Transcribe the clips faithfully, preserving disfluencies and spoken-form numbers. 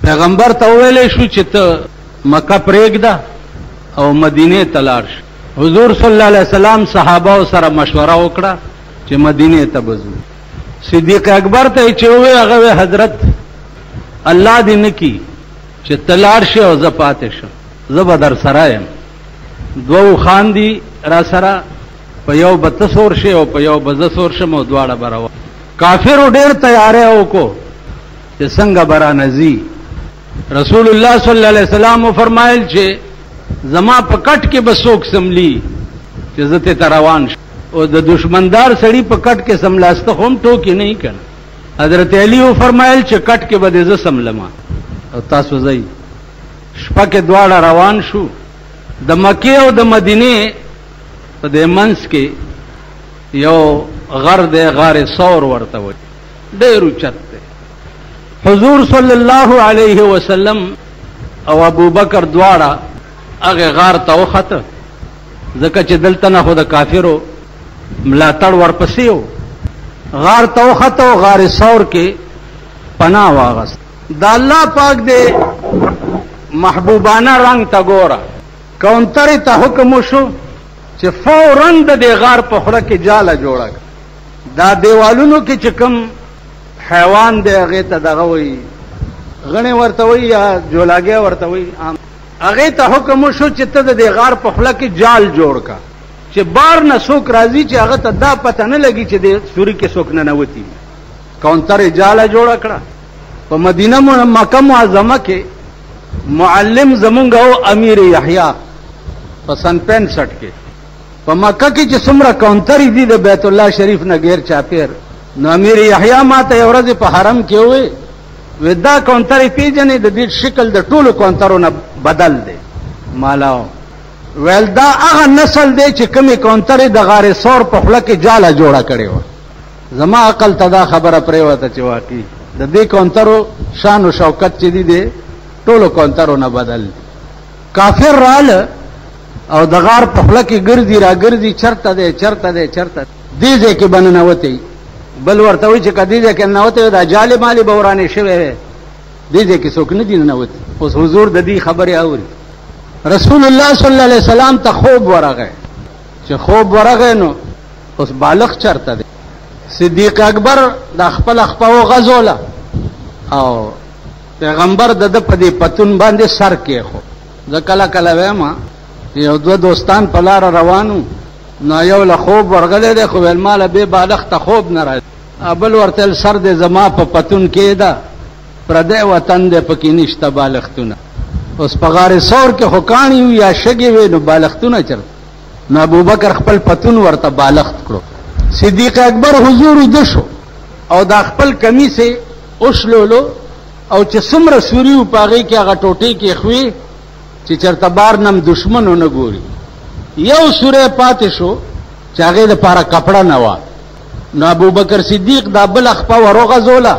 پیغمبر ته ویلې شو چې ته مکه پرېږده او مدینه ته لاړ شي. حضور صلی الله علیه وسلم صحابه سره مشوره وکړه چې مدینه ته بځو. صدیق اکبر ته چې وې هغه حضرت الله دې نکي چې تلاړ شي او زه پاتې شم، زه به در سره یم. دوو خان دي را سره، په یو به ته سور شي او په یو به زه سور شم او دواړه به روان. کافرو ډېر تیاری وکړو چې څنګه به رانځي. رسول الله صلی الله علیه وسلم وفرمایل چې زما په کټ کې به څوک سملی چې زه ته روان شم، او د دشمندار سړي په کټ کې سملاسته هم ټوکې نه کړه. حضرت علی وفرمایل چې کټ کې به زه سملم او تاسو ځئ. شپه کې دواړه روان شو. د مکې او د مدینې په دې منځ کې یو غر دی، غار ثور ورته وایي، ډېر اوچت دی. حضور صلی الله علیه وسلم او ابو بکر دواړه هغه غار ته وخته، ځکه چې دلته نه خو د کافرو ملاتړ ورپسې و. غار ته وخته او غار ثور کې پناه واغست. د الله پاک دې محبوبانه رنگ ته ګوره. کونترې ته حکم وشو چې فوراً د دې غار په خوله کې جاله جوړه کړه. دا دیوالونو کې چې کوم حیوان دی هغې ته دغه وایي، غڼې ورته وایي یا جولاګی ورته وایي، هغې ته حکم وشو چې ته د دې غار په خوله کې جال جوړ کړه چې بار نه څوک راځي چې هغه ته دا پته نه لګي چې د سوري کې څوک ننوتي. کونترې جاله جوړه کړه. په مدینه مکه معظمه کې معلم زمونږ او امیر یحیی په سن پینسٹھ کې په مکه کې چې څومره کونترې دي د بیت الله شریف نه غیر چاپیر، نو امیر یحیی ما ته یو ورځ په حرم کې وې وې دا کونترې پیژنې د دې شکل د ټولو کونترو نه بدل دی. مالاو ویل دا هغه نسل دی چې کومې کونترې د غار ثور په خوله کې جاله جوړه کړې وه. زما عقل ته دا خبره پرېوته چې واقعي د دې کونترو شان و شوکت چې دي دی ټولو کونترو نه بدل دی. کافر راله او د غار په خوله کې ګرځي را ګرځي، چرته دی چرته دی چرته دې ځای کې به ننوتی. بل ورته وایي چې که دې ځای کې ننوتی دا جالې مالې به ورانې شوی وی، دې ځای کې څوک نه دي ننوتی. اوس حضور د دې خبرې اوري. رسول الله صلی الله علیه وسلم ته خوب ورغی. چې خوب ورغی نو اوس بالغ چرته دی. صدیق اکبر د خپل خپه وغځوله او پیغمبر د ده په دې پتون باندې سر کېښو. زه کله کله وایم یو دوه دوستان په لاره روانو، نو یو له خوب ورغلی دی خو ویل ماله بې بالغ ته خوب نه راځي. بل ورته ویل سر دی زما په پتون کې ده، پردی وطن دی پکې نشته بالښتونه. اوس په غار ثور کې خو کاڼي وي یا شګې وي نو بالښتونه چېرته؟ نو ابوبکر خپل پتون ورته بالښت کړو. صدیق اکبر حضور ویده شو او دا خپل کمیس یې وشلولو او چې څومره سوري و په هغې کې هغه ټوټې کېښوي چې چېرته بار نم دشمن ونه ګوري. یو سوری پاتې شو چې هغې دپاره کپړه نه وه. نو ابوبکر صدیق دا بله خپه ور وغځوله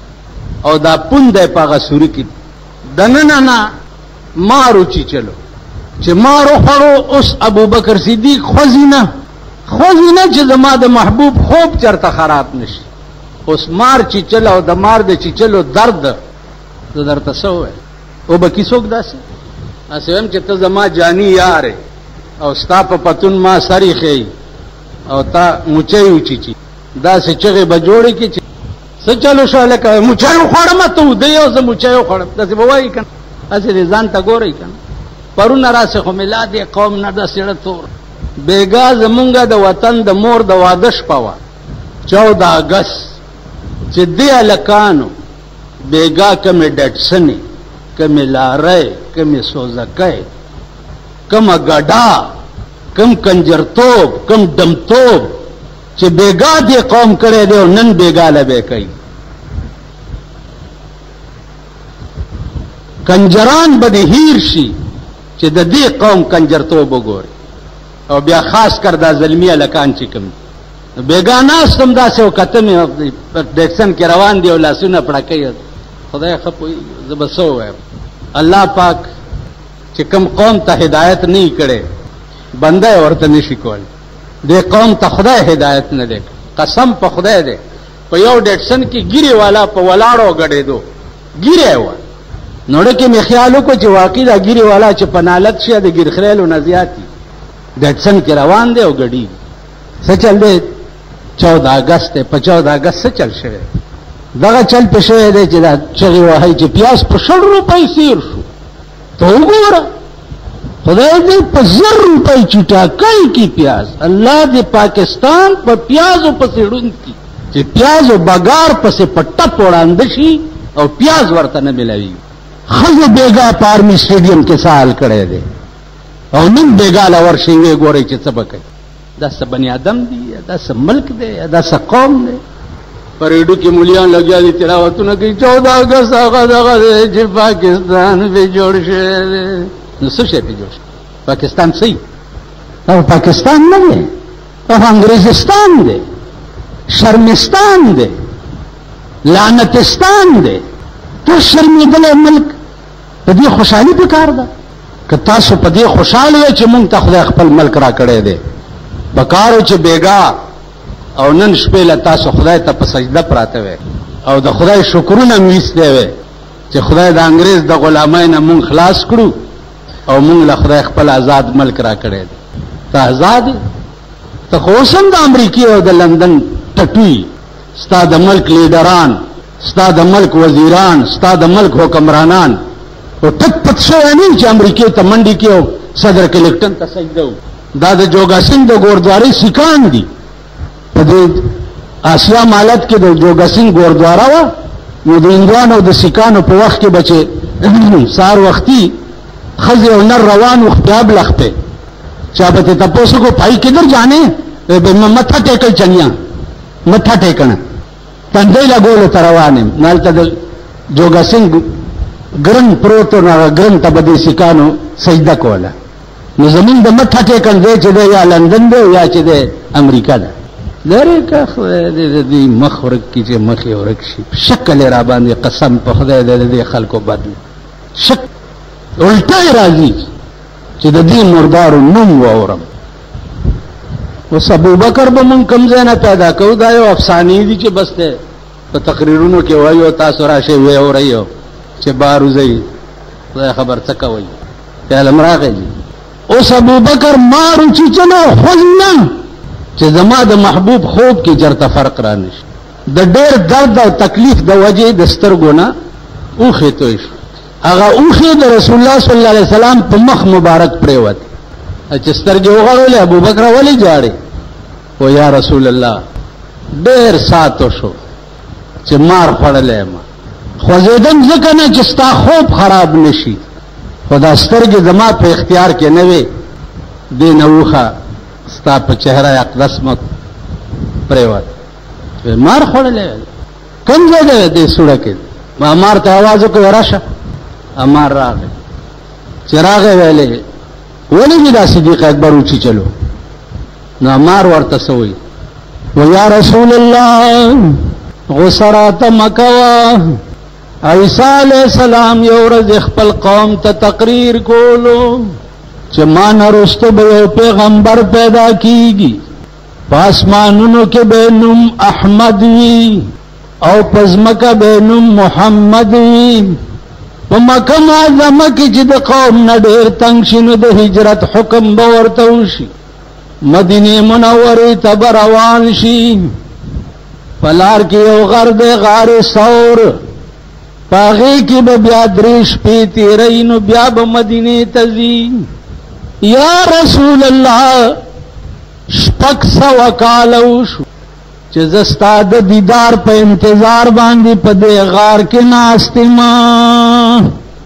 او دا پوند دی په هغه سوري کې دننه نه مار وچیچلو. چې مار وخوړو اوس ابوبکر صدیق خوځي نه خوځي نه چې زما د محبوب خوب چېرته خراب نشي. اوس مار چیچل او د مار د چیچلو درد زه درته څه ووایم؟ او به کې څوک داسې هسې وایم چې ته زما جاني یار او ستا په پتون ما سر ایښی او تا موچی وچیچي، داسې چغې به جوړې کړي چې څه چلو شو هلکه موچی وخوړم ته ودی او زه موچی وخوړم، داسې به وایي که نه؟ هسې دې ځان ته ګورئ که نه. پرونه راسې خو مې دې قوم نه ده سېړه تور بېګا زمونږ د وطن د مور د واده شپه وه چوده اګست چې دې هلکانو بېګا کمې ډټسنې، کمې لارۍ، کمې سوزکۍ، کمه ګډا، کم کنجرتوب، کم ډمتوب چې بېګا دې قوم کړی دی او نن بېګا له به کوي. کنجران به دې هیر شي چې د دې قوم کنجرتوب وګوري. او بیا خاص کر دا زلمی هلکان چې کوم بېګا ناست هم داسې وکته مې ډیکسن کې روان دي او لاسونه پړکوي. خدای ښه پوهېږي زه به څه ووایم. الله پاک چې کوم قوم ته هدایت نه یې کړی بنده یې ورته نشي کولی. دې قوم ته خدای هدایت نه دی کړی، قسم په خدای دی. په یو ډیکسن کې ګیرې والا په ولاړو ګډېدو ګیرې وه نو ډکه می خیال وکړ چې واقعي دا ګیره والا چې پنالت شه د ګیر خریلو نه زیاتی ډټسن کې روان دی او ګډي څه چل دی چودہ اگست په چودہ اگست څه چل شوی دغه چل په شوی دی چې دا چغې وهي چې پیاز په شل روپۍ سیر شو ته وګوره خدای دې په زر روپۍ چټا کوي کی پیاز الله دې پاکستان په پیازو پسې ړوند کی چې پیازو بګار پسې پټه وړاندې شي او پیاز ورته نه ملوي خزه بیگا پارمی سټیډیم کې سال کړي دي او نن بیگا لور شي وی ګوري چې څه بکي دا څه بنی آدم دی دا څه ملک دی دا څه قوم دی پریډو کې مولیان لګیا دي تلاوتونه کوي چودہ اگست هغه دغه چې پاکستان به جوړ شي نو څه شي به جوړ پاکستان صحیح او پاکستان نه دی او انګریزستان دی شرمستان دی لعنتستان دی تو شرمیدل ملک په دې خوشحالي پکار ده که تاسو په دې خوشاله چې مونږ ته خدای خپل ملک را کړی دی بکارو چې بیگا او نن شپې له تاسو خدای ته په سجده پراته وي او د خدای شکرونه میسته وي چې خدای د انګريز د غلامۍ نه مونږ خلاص کړو او مونږ له خدای خپل آزاد ملک را کړی دی ته آزاد ته خو اوسم د امریکای او د لندن ټټوي ستا د ملک لیډران ستا د ملک وزیران ستا د ملک حکمرانان او ټک پټ شوی نه چې امریکای ته منډي کې او صدر کلکټن ته سجده دا د جوګا سنگ د ګوردواري سکان دي په دې آسیا مالت کې د جوګا سنگ ګوردوارا و نو د هندوانو د سکانو په وخت کې بچي سار وختي خزي او نر روان وختاب لخته چا به ته تاسو کو پای کدھر جانے به متھا ټیکل چنیا متھا ټیکن تندې لا ګول تروانه مالته د جوګا سنگ ګرن پروتو نه ګرن ته بده سکانو سجده کوله نو زمين د متھا ټیکن دی چې د یا لندن دی یا چې د امریکا ده لري که د دې مخ ورک کی چې مخ ورک شي شکل را باندې قسم په خدای د دې خلکو بدل شک الټه راځي چې د دې مردار نوم وورم اوس ابو بکر به مون کم ځای پیدا کو دا یو افسانې دي چې بس ته په تقریرونو کې وایو تاسو راشه وی اورایو چې باروزي خدای خبر څه کوي ته لمراغه اوس ابو بکر مارو چې چلو خلنا چې زما د محبوب خوب کې چرته فرق را نشي د ډېر درد او تکلیف د وجه د سترګو نه اوخه توي هغه اوخه د رسول الله صلی الله علیه وسلم په مخ مبارک پریوت چې سترګې وغړولې ابو بکر ولی جاړي او یا رسول الله ډېر ساتو شو چې مار خړلې ما خو زیدم ځکه نه چې ستا خوب خراب نشي خدا سترګې زما په اختیار کې نه وي دین اوخه ستا په چهره اقدس مت پریوت مار خړلې کوم ځای دې سوړه کې ما مار ته आवाज وکړ راشه امار راغی چراغ ویلې ولې دا صدیق اکبر اوچی چلو نو مار ورته سوئی و یا رسول الله غسرات مکوا عیسی علیہ السلام یو ورځ خپل قوم ته تقریر کولو چې ما نه رسته به پیغمبر پیدا کیږي پاسمانونو کې به نوم احمد وی او پزمکه به نوم محمد وی په مکه معظمه کې چې د قوم نه ډېر تنګ شنو د هجرت حکم به ورته وشي مدینه منوره ته روان شي پلار کې یو غر د غار ثور پاغه کې به بیا درې شپې تیرې نو بیا به مدینه ته ځي یا رسول الله شپږ سوه کاله وشو چې زستا د دیدار په انتظار باندې په دې غار کې ناست ما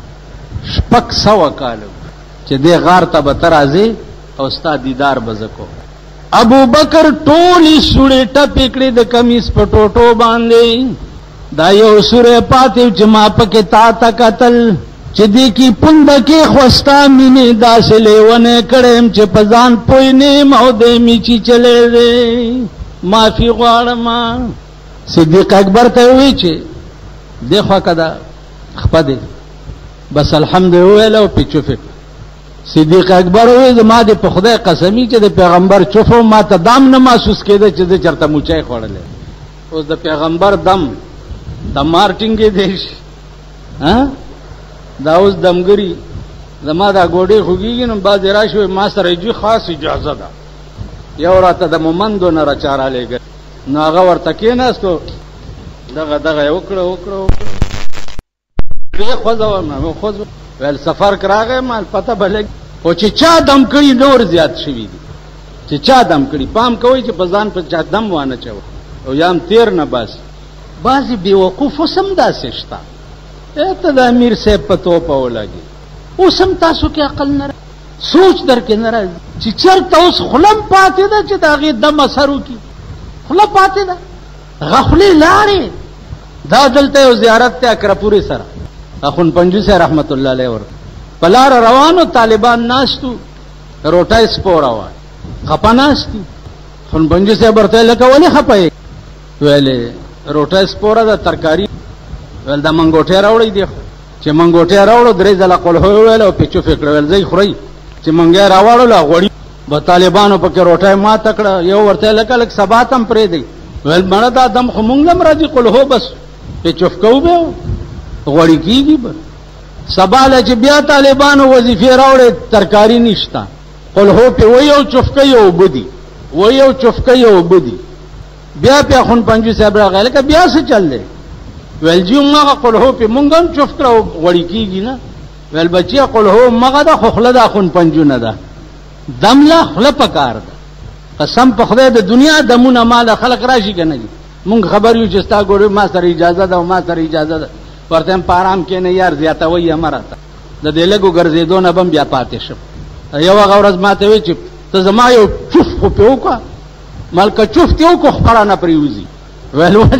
شپږ سوه کاله چې دې غار ته به ته راځې او ستا دیدار به زه کوم ابو بکر ټولې سوړې ټپې کړې د کمیس په ټوټو باندې دا یو سوری پاتې چې ما پکې تا ته کتل چې دې کې پنده کې خوستا مینې داسې لیونی کړم چې په ځان پوی نیم او دې میچي چلې دی معافی غواړم صدیق اکبر ته وی چې دغه کدا خپده بس الحمد ویل او پچوفه صدیق اکبر وی زما د په خدای قسمی چې د پیغمبر چوفو ما ته دم نه محسوس کېده چې د چرته موچای خوړلې اوس د پیغمبر دم د مارټینګ دیش ها دا اوس دمګري زما دا ګوډې خوږېږي نو بعضې راشي وایي ما سره یې خاص اجازه ده یو راته د مومندو نه راچا رالیږل نو هغه ورته کېناستو دغه دغه یې وکړه وکړه وکړه یې خوځوم خوځ ویل سفر کې راغی مال پته به لګي خو چې چا دم کړي نور زیات شوي دي چې چا دم کړي پام کوئ چې په ځان په چا دم وانه چوه او یا هم تیر نه باسي بعضې بېوقوف اوس هم داسې شته ته د امیر صاحب په توپه ولګي اوس هم تاسو کې عقل نه سوچ در کې نه راځي چې چېرته اوس خوله هم پاتې ده چې د هغې دم اثر وکړي خوله پاتې ده هغه خولې لاړې دا دلته یو زیارت دی اکرپورې سره اخون پنجو صاحب رحمت الله علیه ورته په لاره روانو طالبان ناستو روټۍ سپوره وه خپه ناست دي خون پنجو صاحب ورته لکه ولې خپه یې ویلې روټۍ سپوره ده ترکاري ویل دا منګوټۍ راوړئ دی چې منګوټۍ راوړو درې ځله قلهو یې وویل او پې چوف یې کړه ویل ځئ خورئ چې منګی یې راواړلو غوړي به طالبانو پکې روټۍ ماته کړه یو ورته لکه لږ سبات هم پرېږدئ ویل مړه دا دم خو مونږ هم راځي قلهو بس پې چوف کوو به غوړي کېږي به سبا له چې بیا طالبانو وظیفې راوړې ترکاري نشته قلهو پې وایي او چوفکۍ او اوبه دي وایي او چوفکۍ او اوبه دي بیا پې اخون پنجو صاحب راغی لکه بیا څه چل دی ویل جی هماغه قلهو پې مونږ هم چوف کړه او غوړي کېږي نه ویل بچیه قلهو هماغه ده خو خوله د اخون پنجو نه ده دم له خوله پکار ده قسم په خدای د دنیا دمونه ماله خلک راشي که نه دي مونږ خبر یو چې ستا ګوډې ما سره اجازه ده او ما سره اجازه ده ورته هم په ارام کښېنه یار زیاتوئ یې مه راته د دې لږو ګرځېدو نه به هم بیا پاتې شم یو هغه ورځ ما ته وایي چې ته زما یو چوف خو پې وکړه مال که چوف دې وکړو خپړه نه پرېوځي ویل ولې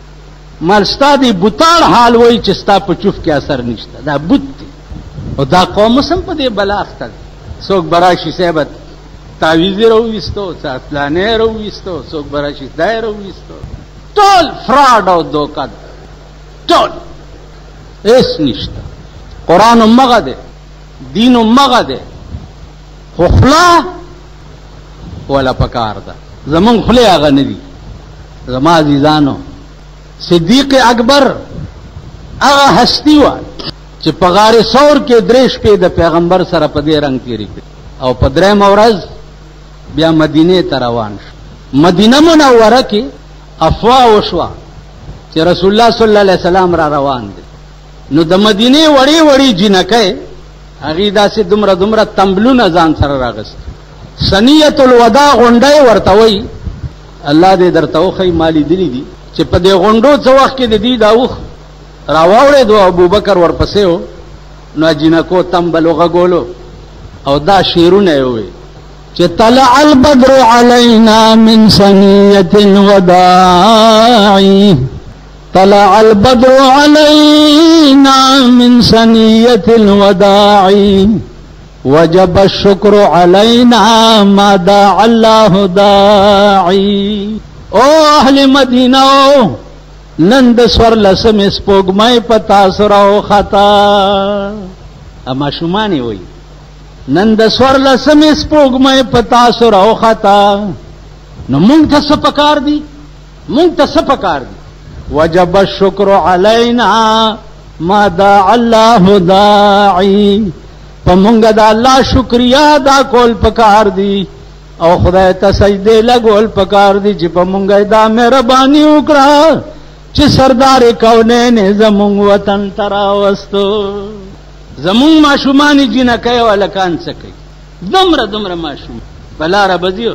مال ستا دې بوتاړ حال وایي چې ستا په چوف کې اثر نشته دا بوت دی او دا قوم اوس هم په دې بلا اخته دی څوک به راشي صاحبه تعویز یې راوویستو فلانی یې راوویستو څوک به راشي دا یې راوویستو ټول فراډ او دوکه ده ټول هېڅ نشته قرآن همغه دی دین همغه دی خو خوله وله پکار ده زمونږ خولې هغه نه دي زما عزیزانو صدیق اکبر هغه هستی وه چې په غار ثور کې درې شپې د پیغمبر سره په دې رنګ تېرې کړي او په درېیمه ورځ بیا مدینې ته روان شو مدینه منوره کې افواه وشوه چې رسول الله صلی الله علیه وسلم را روان دی نو د مدینې وړې وړې جینکۍ هغې داسې دومره دومره تمبلونه ځان سره راغست سنیت الوداع غونډۍ ورته وایي الله دې درته وښیي ما لیدلي دي چې په دې غونډو څه وخت کې د دې دا اوښ راواوړېدو ابوبکر ورپسې و نو جینکو تمبل وغږولو او دا شعرونه یې وویل چې طلع البدر علینا من سنیة الوداع طلع البدر علينا من سنية الوداع وجب الشكر علينا ما داع الله داعي او اهل مدینه نن د سور لسمې سپوږمۍ په تاسو راوخته اما شومانې وایي نن د سور لسمې سپوږمۍ په تاسو راوخته نو مونږ ته څه پکار دي مونږ ته څه پکار دي وجب الشکر علینا ما داع الله داعی په مونږ د الله شکریا دا کول پکار دی او خدای ته سجدې لګول پکار دی چې په مونږ دا مهرباني وکړه چې سردار کونین زمونږ وطن ته راوستو زمونږ ماشومانې جینکۍ او هلکان څه کوي دومره دومره ماشوم په لاره به ځي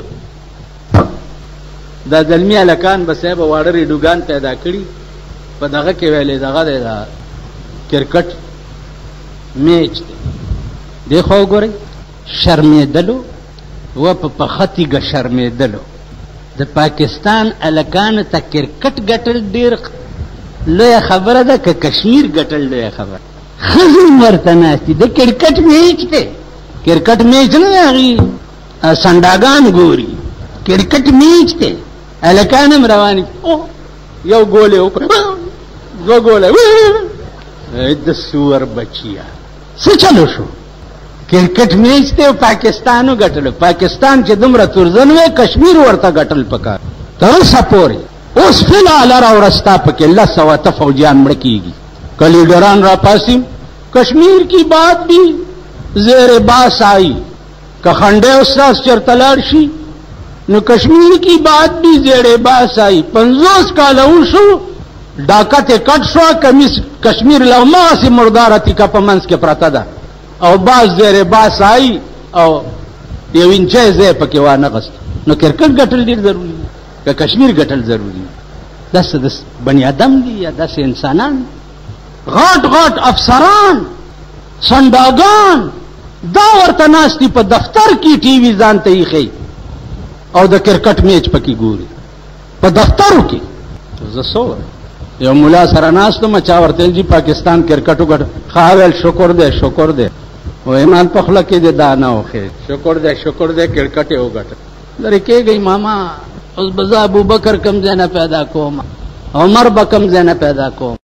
دا زلمی هلکان به صاحب واړه ریډوګان پیدا کړي په دغه کې ویلې دغه دی دا کرکټ میچ دی دی خو وګورئ شرمېدلو و په پخه تیږه شرمېدلو د پاکستان هلکانو ته کرکټ ګټل ډېر لویه خبره ده که کشمیر ګټل لویه خبره ښځې ورته ناستې د کرکټ میچ دی کرکټ میچ نه دی هغې سنډاګان ګوري کرکټ میچ دی هلکان هم روانې یو ګول یې وکړه دوه ګوله د سور بچیه څه چلو شو کرکټ میچ دی پاکستان وګټلو پاکستان چې دومره تورزن وی کشمیر ورته ګټل پکار تر اوسه پورې اوس فی الحال راورستا پکې لس سوه ته فوجیان مړه کېږي که لیډران راپاسي कश्मीर की बात भी जेर बास आई का खंडे उस्ताद चरतलारशी न कश्मीर की बात भी जेर बास आई पंजोस का लऊशु डाका ते कट शो कमिस कश्मीर लवमा से मुर्दार तिका पमंस के प्रतादा और बास जेर बास आई और ये विंचे जे पकेवा नगस न क्रिकेट गटल डी जरूरी का कश्मीर गटल जरूरी दस दस बनी आदम दी या दस इंसानान घाट घाट अफसरान संडागान दा वर्तनास्ती पर दफ्तर की टीवी जानते ही खई और द क्रिकेट मैच पकी गोरी पर दफ्तर की तो जसो यो मुला सरनास तो मचा वर्तेल जी पाकिस्तान क्रिकेट गट खावेल शुक्र दे शुक्र दे वो ईमान पखला के दे दाना ओखे शुक्र दे शुक्र दे क्रिकेट हो गट दरे के गई मामा उस बजा अबू बकर कम जना पैदा को उमर बकम जना पैदा को